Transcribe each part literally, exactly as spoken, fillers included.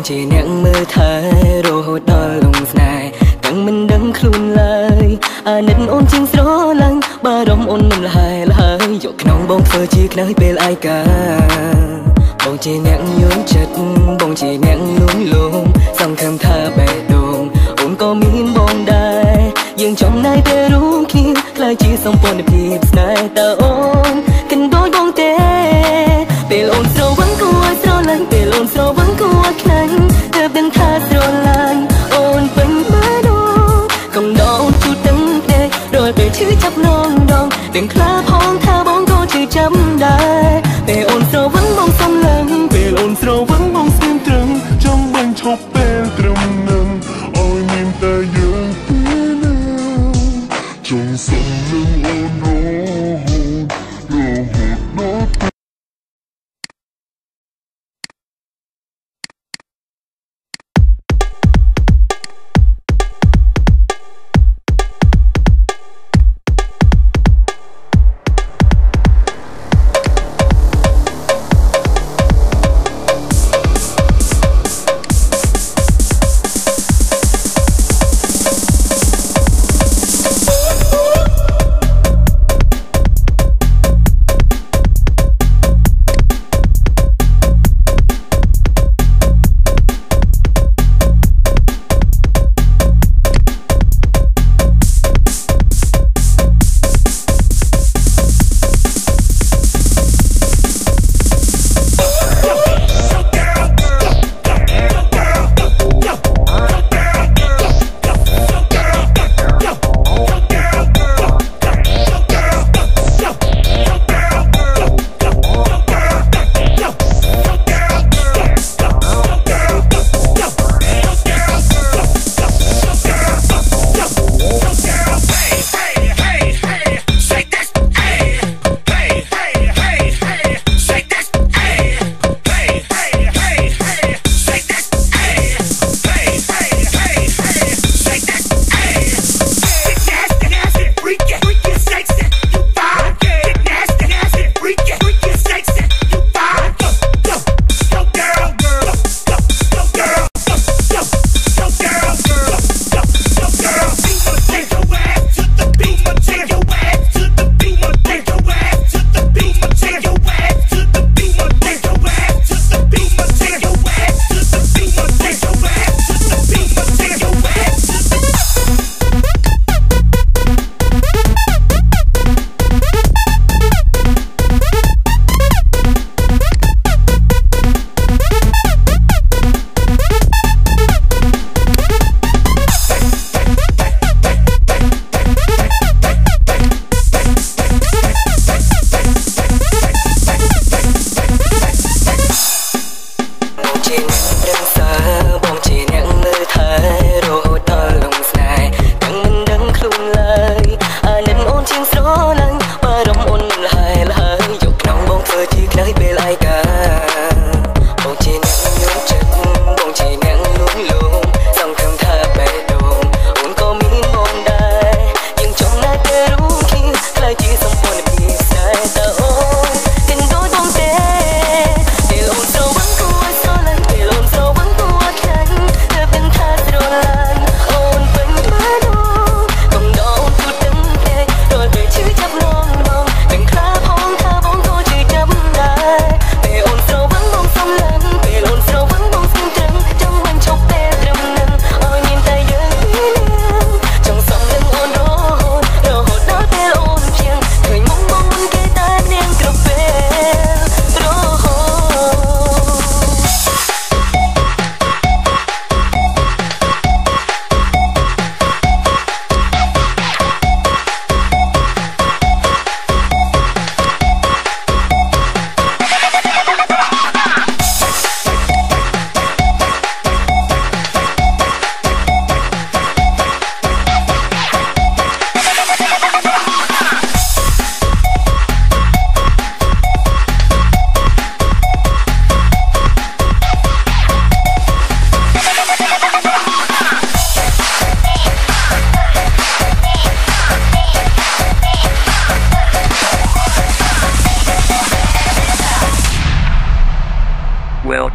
ជាអ្នកមើលថែរហូតដល់លងស្នេហ៍ទាំងមិនដឹងខ្លួនឡើយអាណិតអូនជាងស្រឡាញ់បារម្ភអូនមិនលហើយលហើយយកក្នុងបងធ្វើជាខ្នើយពេលឯកាបងជាអ្នកយល់ចិត្តបងជាអ្នកលួងលោមសង្ឃឹមថាបេះដូងអូនក៏មានបងដែរយើងចំណាយពេលរួមគ្នាខ្លាចជាសម្ព័ន្ធភាពស្នេហ៍តើអូនគិតដូចបងទេពេលអូនស្រវឹងគួរឲ្យស្រឡាញ់ពេលអូនស្រវឹងគួរឲ្យខ្លាញ់ទើបដឹងថាស្រឡាញ់អូនពេញបែបដូងកុំដងជូតទឹកភ្នែករាល់ពេលឈឺចាប់នងដងទាំងខ្លាផងថាបងក៏ឈឺចាំដែរពេលអូនស្រវឹងបងសំឡឹងពេលអូនស្រវឹងបងស្ងៀមត្រឹងចង់បាញ់ឈប់ពេលត្រឹមនឹងឲ្យមានតែយើងពីរនឹងចង់សំឡឹងអូនរហូតរហូតដល់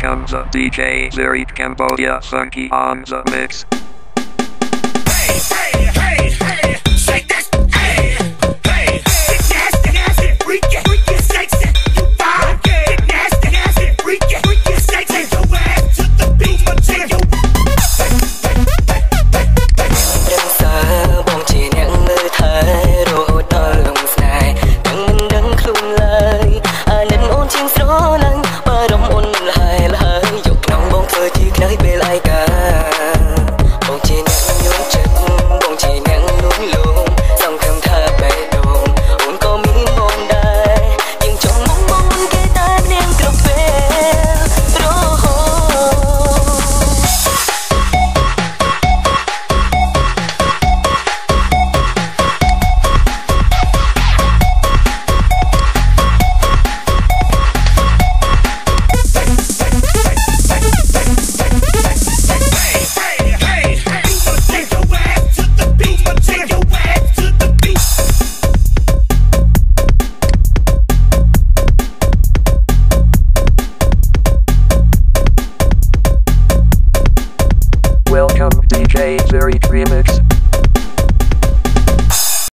comes a D J Zirit Cambodia Funky on the mix. Hey, hey, hey, hey, shake that, hey, hey, get nasty, nasty, freaky, freaky, sexy, you fine, get nasty, nasty, freaky, freaky, sexy, your ass to the beat, but take your ដឹងសើបងជាអ្នកមើលថែរហូតដល់លងស្នេហ៍ទាំងមិនដឹងខ្លួនឡើយអាណិតអូនជាងស្រឡាញ់បារម្ភអូនមិនលហើយឡើយយកក្នុងបងធ្វើជាខ្នើយពេលឯកា